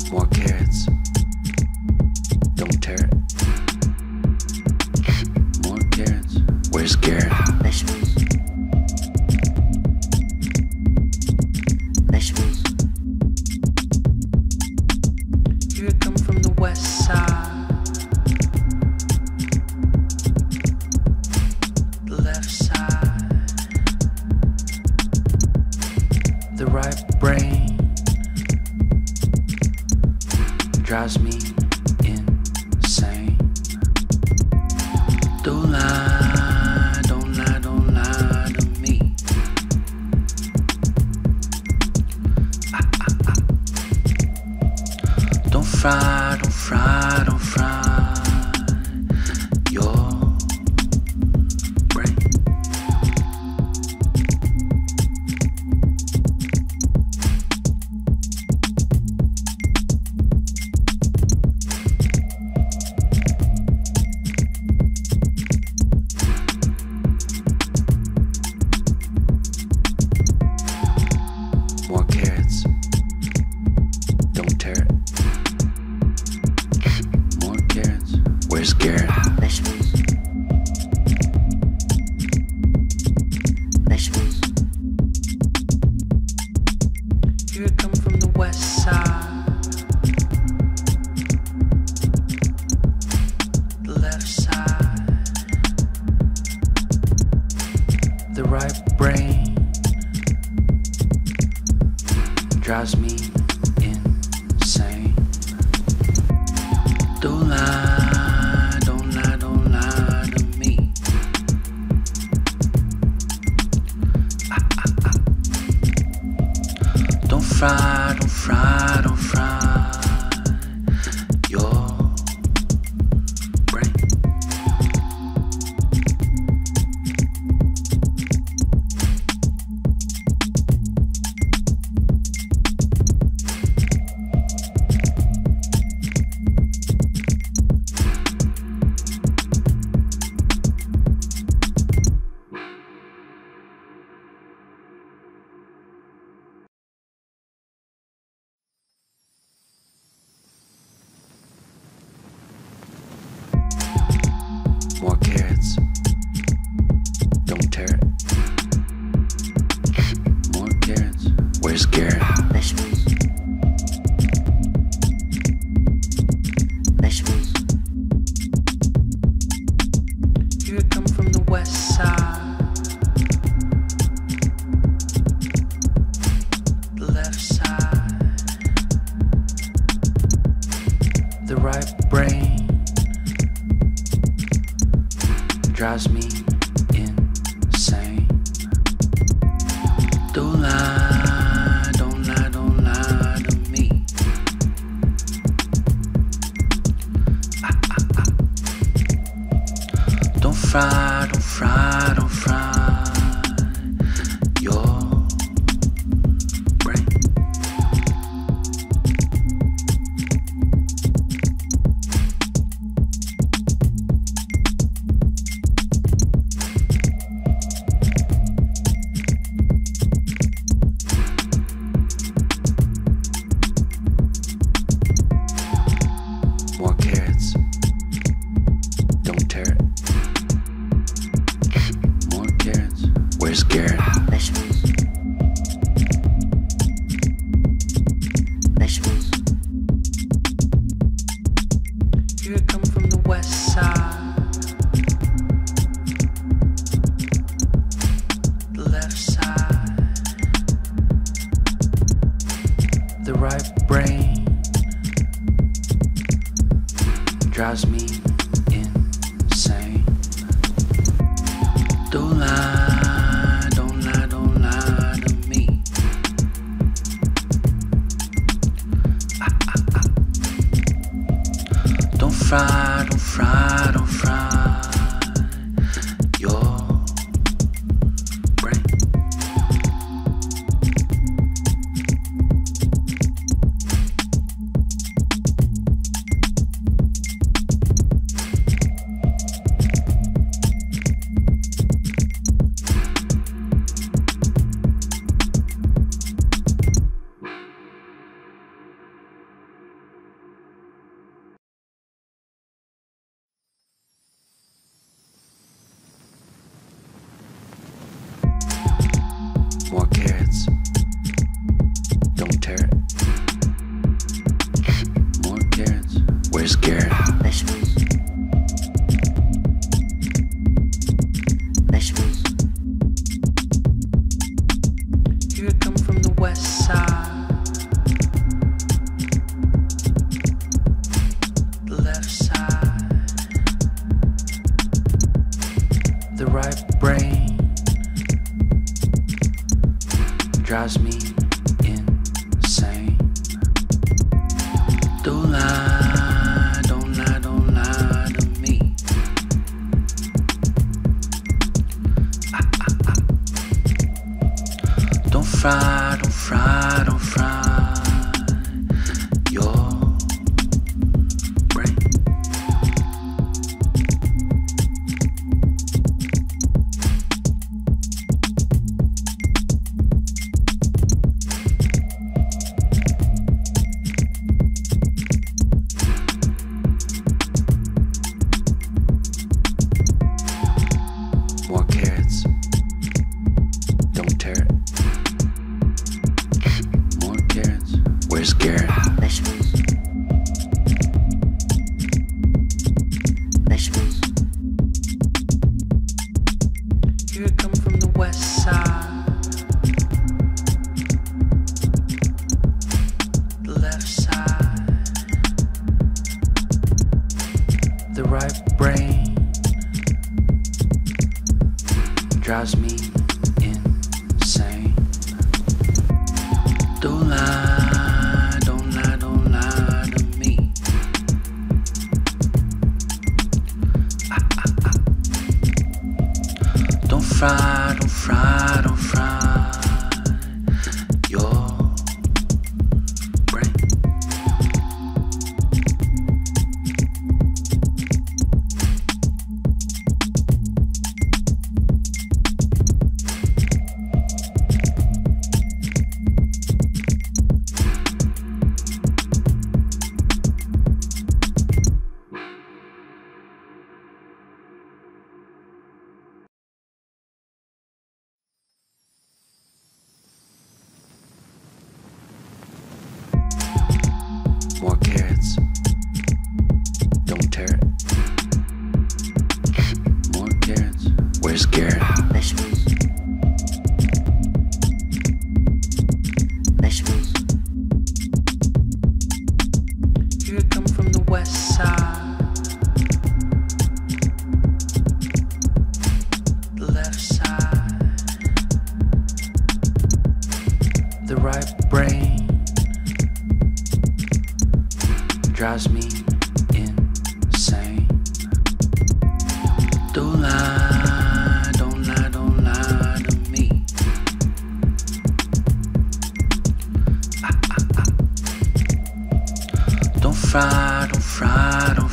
More carrots. Don't tear it. More carrots. Where's Garrett? Vegetables. Vegetables. Here I come from the west side. The left side. The right brain drives me insane. Don't lie, don't lie, don't lie to me. Don't fry, don't fry, don't fry your brain. More carrots. Don't tear it. More carrots. Where's Garrett? Vegetables. Vegetables. Here I come from the west side. The left side. The right brain drives me insane. Don't lie, don't lie, don't lie to me. Don't fry, don't fry, don't fry your brain. More carrots. Don't tear it. More carrots. Where's Garrett? Vegetables. Vegetables. Here I come from the west side. The left side. The right brain drives me insane. Don't lie, don't lie, don't lie to me. Don't fry, don't fry, don't fry your brain. More carrots. Don't tear it. More carrots. Where's Garrett? Vegetables. Vegetables. Here I come from the west side. The left side. The right brain drives me insane. Don't lie, don't lie, don't lie to me. Don't fry, don't fry, don't fry your brain. Where's Garrett? Vegetables. Vegetables. Here I come from the west side, the left side, the right brain drives me insane. Don't lie, don't lie, don't lie to me. Don't fry, don't fry, don't fry your brain. More carrots, don't tear it. More carrots. Where's Garrett? Vegetables. Vegetables. Here I come from the west side, the left side, the right brain drives me insane. Don't lie, don't lie, don't lie to me. Don't fry, don't fry, don't fry your brain. More carrots, don't tear it. More carrots. Where's Garrett? Vegetables. Vegetables. Here I come from the west side, the left side, the right brain drives me insane. Don't lie, don't lie, don't lie to me. Don't fry, don't fry, don't